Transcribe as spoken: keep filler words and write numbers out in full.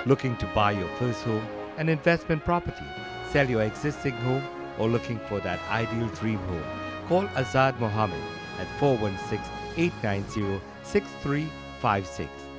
Looking to buy your first home, an investment property, sell your existing home, or looking for that ideal dream home? Call Azad Mohammed at four one six, eight nine zero, six three five six.